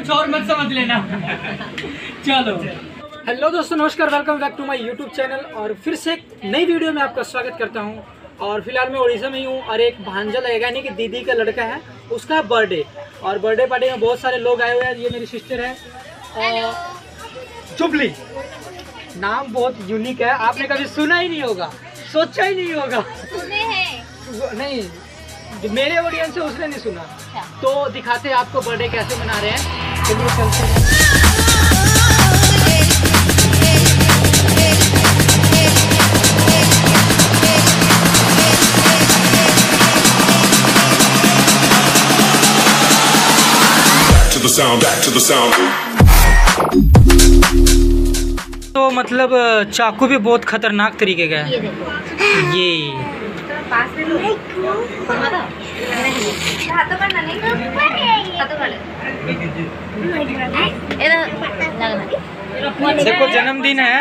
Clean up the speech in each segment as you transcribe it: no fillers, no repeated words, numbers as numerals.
कुछ और मत समझ लेना। चलो हेलो दोस्तों, नमस्कार, welcome back to my YouTube channel. और फिर से एक नई वीडियो में आपका स्वागत करता हूं। और फिलहाल मैं उड़ीसा में ही हूं और एक भांजा लगेगा, यानी कि दीदी का लड़का है, उसका बर्थडे। और बर्थडे पार्टी में बहुत सारे लोग आए हुए हैं। ये मेरी सिस्टर है और चुपली, नाम बहुत यूनिक है, आपने कभी सुना ही नहीं होगा, सोचा ही नहीं होगा। सुने हैं? नहीं, जो मेरे ऑडियंस है उसने नहीं सुना। तो दिखाते हैं आपको बर्थडे कैसे मना रहे हैं। चलिए चलते हैं। Back to the sound. तो मतलब चाकू भी बहुत खतरनाक तरीके का है। ये देखो, ये पास में लो। हाथों करना नहीं, हाथों कर ले। देखो, जन्मदिन है।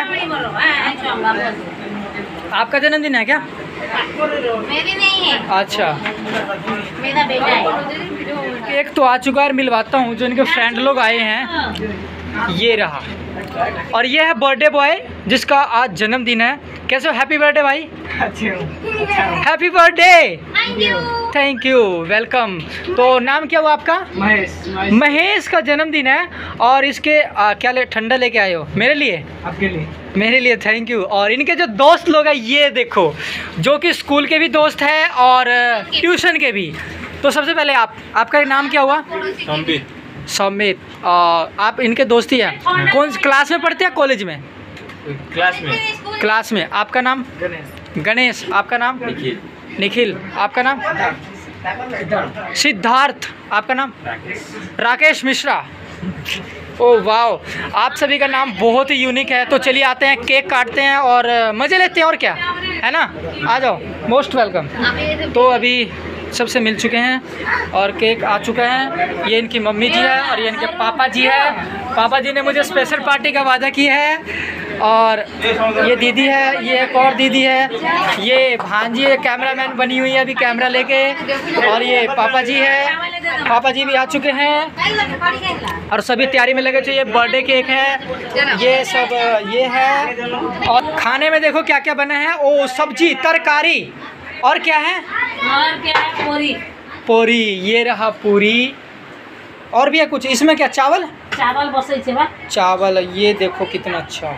आपका जन्मदिन है क्या? मेरी नहीं है, अच्छा, मेरा बेटा है। एक तो आ चुका है, मिलवाता हूँ। जो इनके फ्रेंड लोग आए हैं, ये रहा। और ये है बर्थडे बॉय जिसका आज जन्मदिन है। कैसे हो? हैप्पी बर्थडे भाई। Happy birthday. Thank you, welcome. तो नाम क्या हुआ आपका? महेश का जन्मदिन है। और इसके क्या ठंडा लेके आए हो? मेरे लिए? आपके लिए? मेरे लिए, थैंक यू। और इनके जो दोस्त लोग हैं, ये देखो, जो कि स्कूल के भी दोस्त हैं और ट्यूशन के भी। तो सबसे पहले आपका नाम क्या हुआ? सौमित। आप इनके दोस्ती हैं? कौन क्लास में पढ़ते हैं, कॉलेज में? क्लास में। आपका नाम? गणेश। आपका नाम? निखिल। आपका नाम? सिद्धार्थ। आपका नाम? राकेश मिश्रा। ओ वाह, आप सभी का नाम बहुत ही यूनिक है। तो चलिए आते हैं, केक काटते हैं और मज़े लेते हैं, और क्या है ना। आ जाओ, मोस्ट वेलकम। तो अभी सबसे मिल चुके हैं और केक आ चुका है। ये इनकी मम्मी जी है और ये इनके पापा जी है। पापा जी ने मुझे स्पेशल पार्टी का वादा किया है। और ये दीदी है, ये एक और दीदी है, ये भांजी है, कैमरामैन बनी हुई है अभी कैमरा लेके। और ये पापा जी है, पापा जी भी आ चुके हैं और सभी तैयारी में लगे थे। ये बर्थडे केक है, ये सब ये है। और खाने में देखो क्या क्या बना है। ओ, सब्जी, तरकारी, और क्या है? पूरी। पूरी, ये रहा पूरी। और भी है कुछ इसमें? क्या चावल? चावल बसे बा। चावल, ये देखो कितना अच्छा।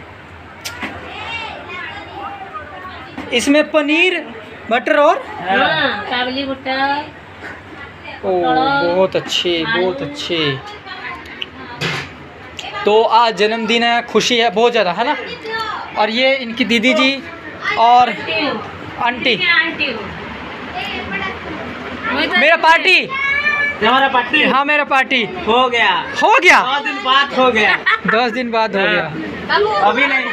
इसमें पनीर, बटर और काबली भुट्टा। ओ, बहुत अच्छे, बहुत अच्छे। तो आज जन्मदिन है, खुशी है बहुत ज़्यादा, है ना। और ये इनकी दीदी जी और आंटी। मेरा पार्टी, हमारा पार्टी? हाँ, मेरा पार्टी हो गया। 2 दिन बाद हो गया। 10 दिन बाद हो गया, अभी नहीं।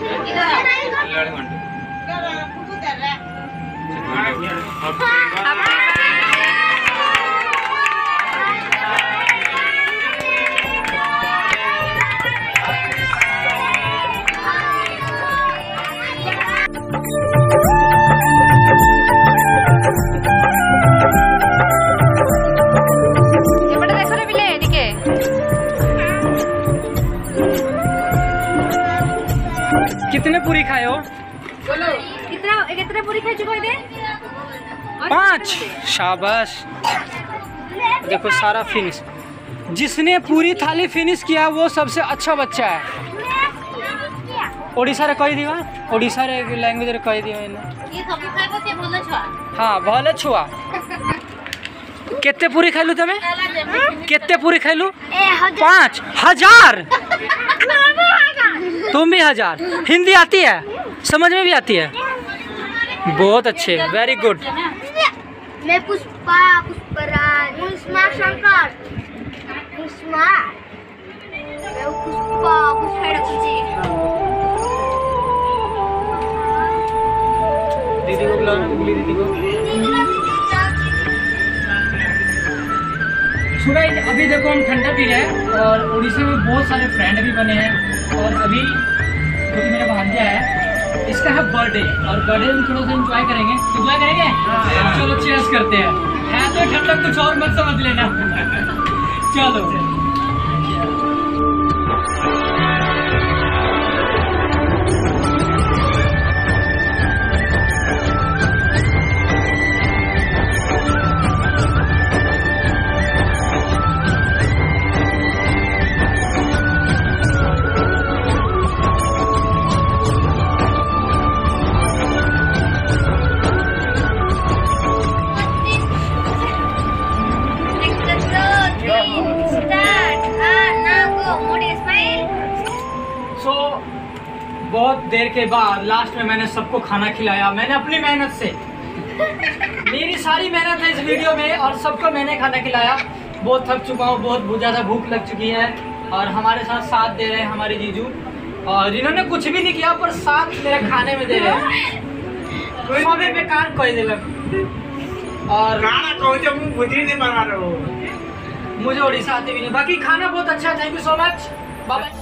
कितने पूरी खाए हो? बोलो, कितना पूरी खा चुका है? 5। शाबाश। देखो सारा फिनिश। जिसने पूरी थाली फिनिश किया वो सबसे अच्छा बच्चा है। ओडिशा रे कही दिवा, ओडिशा रे लैंग्वेज रे कही दिवा। ये सब खाइबो ते भलो छुआ। हाँ, भले छुआ। केते पूरी खाइलु तमे? केते पूरी खाइलु? 5,000। तुम भी 1000। हिंदी आती है, समझ में भी आती है? बहुत अच्छे, वेरी गुड। मैं पुष्पा, पुष्पराज, उस्मा शंकर, उस्मा, मैं पुष्पा, दीदी को बुला, उंगली दीदी को। अभी देखो हम ठंडा पी रहे हैं और उड़ीसा में बहुत सारे फ्रेंड भी बने हैं। और अभी जो कि मेरा भांजा है, इसका है बर्थडे। और बर्थडे में थोड़ा सा एंजॉय करेंगे। एंजॉय करेंगे? चलो चीयर्स करते हैं। है तो ठंडा, कुछ और मत समझ लेना। चलो बहुत देर के बाद लास्ट में मैंने सबको खाना खिलाया, मैंने अपनी मेहनत से, मेरी सारी मेहनत है इस वीडियो में और सबको मैंने खाना खिलाया। बहुत थक चुका हूँ, बहुत ज़्यादा भूख लग चुकी है और हमारे साथ दे रहे हैं हमारे जीजू, और इन्होंने कुछ भी नहीं किया पर साथ मेरे खाने में दे रहे हैं। सबे बेकार कोई दिलक और नहीं बना रहे हो। मुझे उड़ीसा आती भी नहीं। बाकी खाना बहुत अच्छा, thank you so much, bye.